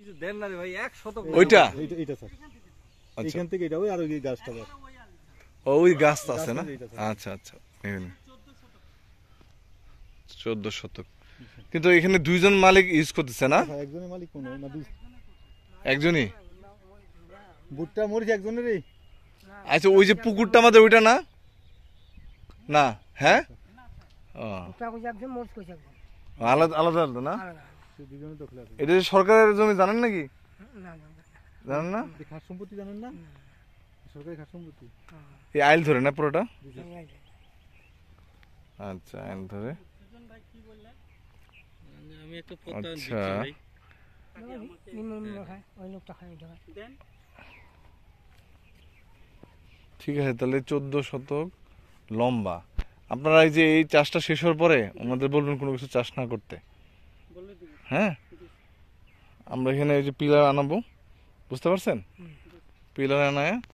ওইটা এইটা স্যার এখান থেকে এটা ওই আর ওই গাছটা স্যার ওই গাছটা আছে না? আচ্ছা আচ্ছা 14 শতক। কিন্তু এখানে দুইজন মালিক ইউজ করতেছে না? একজনের মালিক কোন না দুই একজনই? ভুট্টা মরিচ একজনেরই। আচ্ছা ওই যে পুকুরটা আমাদের ওইটা না? না হ্যাঁ আলাদা আলাদা আলাদা না? এটা যে সরকারের জমি জানেন নাকি? জানেন না? খাস সম্পত্তি জানেন না? সরকারি খাস সম্পত্তি এই আইল ধরে না পুরোটা? আচ্ছা আইল ধরে। আচ্ছা ঠিক আছে, তাহলে 14 শতক লম্বা। আপনারা এই যে এই চাষটা শেষ হওয়ার পরে আমাদের বলবেন কোনো কিছু চাষ না করতে। হ্যাঁ, আমরা এখানে এই যে পিলার আনাবো, বুঝতে পারছেন? পিলার আনায়